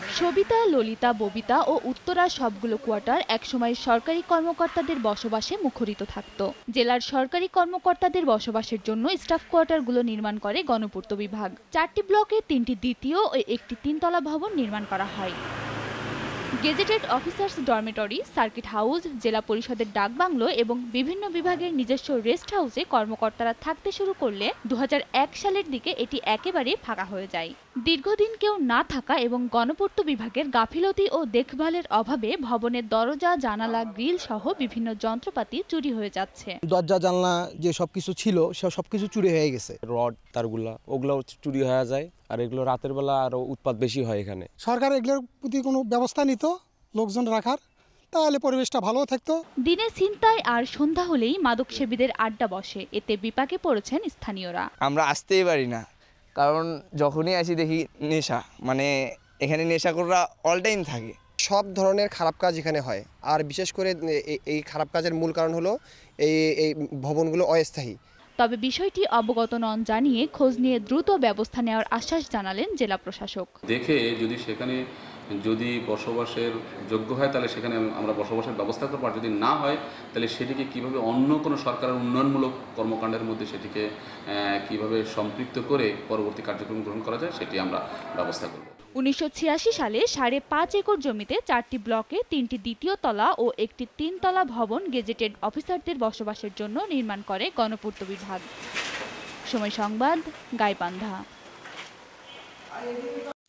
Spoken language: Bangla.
সবিতা, ললিতা, ববিতা ও উত্তরা সবগুলো কোয়ার্টার একসময় সরকারি কর্মকর্তাদের বসবাসে মুখরিত থাকত। জেলার সরকারি কর্মকর্তাদের বসবাসের জন্য স্টাফ কোয়ার্টারগুলো নির্মাণ করে গণপূর্ত বিভাগ। 4টি ব্লকে 3টি দ্বিতীয় ও 1টি 3তলা ভবন নির্মাণ করা হয়। Gazetted officers dormitory, circuit house, জেলা পরিষদের ডাকবাংলো এবং বিভিন্ন বিভাগের নিজস্ব রেস্ট হাউসে কর্মকর্তারা থাকতে শুরু করলে 2001 সালের দিকে এটি একেবারে ফাঁকা হয়ে যায়। দীর্ঘদিন কেউ না থাকা এবং গণপূর্ত বিভাগের গাফিলতি ও দেখভালের অভাবে ভবনের দরজা, জানালা, গ্রিল সহ বিভিন্ন যন্ত্রপাতি চুরি হয়ে যাচ্ছে। দরজা, জানলা যে সবকিছু ছিল সবকিছু চুরি হয়ে গেছে। রড, তারগুলা ওগুলো চুরি হয়ে যায়, আর এগুলো রাতের বেলা আরো উৎপাত বেশি হয়। এখানে সরকার এগুলোর প্রতি কোনো ব্যবস্থা নিত লোকজন রাখার, তাহলে পরিবেশটা ভালো থাকতো। দিনে ছিনতাই আর সন্ধ্যা হলেই মাদকসেবীদের আড্ডা বসে, এতে বিপাকে পড়েছেন স্থানীয়রা। আমরা আসতেই পারি না, কারণ যখনই আসি দেখি নেশা, মানে এখানে নেশাখোররা অল টাইম থাকে। সব ধরনের খারাপ কাজ এখানে হয়, আর বিশেষ করে এই খারাপ কাজের মূল কারণ হলো এই ভবনগুলো অস্থায়ী। তবে বিষয়টি অবগত নন জানিয়ে খোঁজ নিয়ে দ্রুত ব্যবস্থা নেওয়ার আশ্বাস জানালেন জেলা প্রশাসক। দেখে যদি সেখানে বসবাসের যোগ্য হয় তাহলে সেখানে আমরা বসবাসের ব্যবস্থা করব, আর যদি না হয় তাহলে সেটিকে কিভাবে অন্য কোনো সরকারের উন্নয়নমূলক কর্মকাণ্ডের মধ্যে সেটিকে কিভাবে সম্পৃক্ত করে পরবর্তী কার্যক্রম গ্রহণ করা যায় সেটি আমরা ব্যবস্থা করব। 1986 সালে 5.5 একর জমিতে 4টি ব্লকে 3টি দ্বিতীয় তলা ও 1টি 3তলা ভবন গেজেটেড অফিসারদের বসবাসের জন্য নির্মাণ করে গণপূর্ত বিভাগ। সময় সংবাদ, গাইবান্ধা।